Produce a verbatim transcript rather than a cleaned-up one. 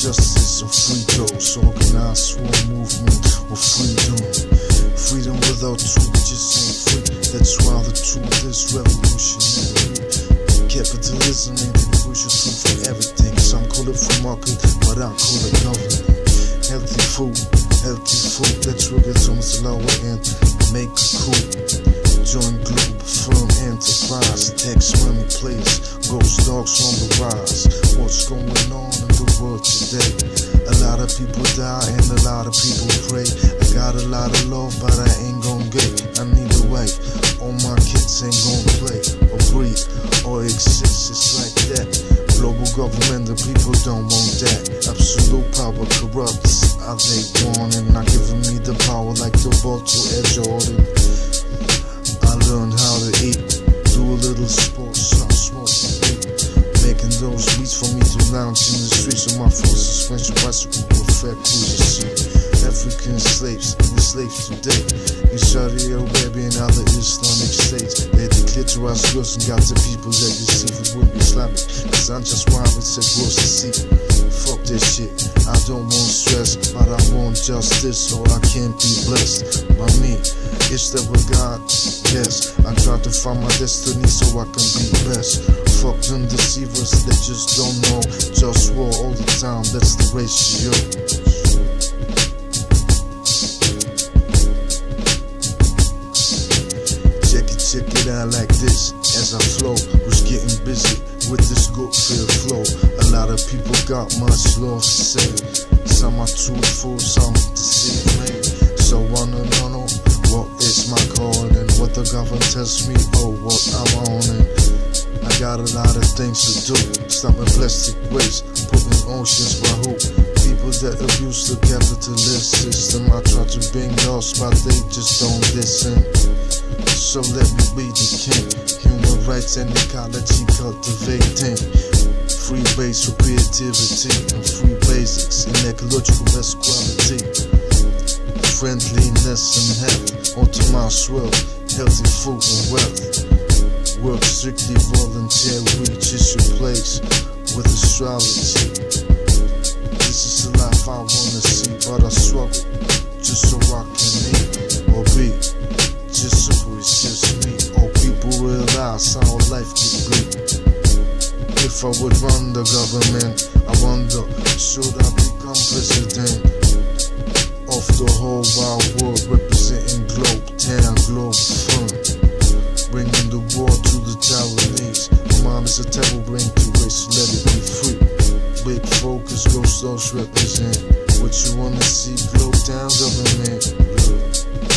justice and free those, organized for a movement of freedom. Freedom without truth just ain't free. That's why the truth is revolutionary. Capitalism ain't the crucial truth for everything. Some call it free market, but I call it government. Healthy food, healthy food. Let's work it on the lower end, make it cool. Join global firm enterprise. Tax money place, ghost dogs on the rise. What's going on in the world today? A lot of people die and a lot of people pray. I got a lot of love, but I ain't gon' get. I need a wife. All my kids ain't gon' play or breathe or exist. It's like that. Global government, the people don't want that. Absolute power corrupts. Are they wanting? Not giving me the power like the ball to Air Jordan. I learned how to eat, do a little sports, some smoke and eat. Making those beats for me to lounge in the streets of my full suspension bicycle perfect cruiser seat. African slaves, enslaved today in Saudi Arabia and other Islamic states. They declare to us girls and got the people that deceive it would be Islamic. Cause I'm just wild and said gross to see. Fuck this shit, I don't want stress, but I want justice or I can't be blessed by me. Is that what God? Yes, I try to find my destiny so I can be best. Fuck them deceivers that just don't know. Just war all the time, that's the ratio. Check it, check it out like this. As I flow, was getting busy with this good feel flow. A lot of people got much love to say. Some are truthful, some deceive me. So wanna know what is my calling? What the government tells me, oh what I'm on it. I got a lot of things to do. Stopping plastic waste, putting oceans by who? People that abuse the capitalist system. I try to bring laws, but they just don't listen. So let me be the king. Human rights and ecology cultivating. Free base for creativity and free basics in ecological best quality. Friendliness and health, onto my swell, healthy food and wealth. Work strictly volunteer, reaches your place with astrology. This is the life I wanna see, but I struggle just so I can eat or be. Just so it's just me, or people realize how life could be. If I would run the government, I wonder, should I become president of the whole wide world, representing Globe Town, Globe Fun, bringing the war to the Taiwanese. My mom is a terrible brain to waste, let it be free. Big focus, ghost those represent what you wanna see. Globe Town government.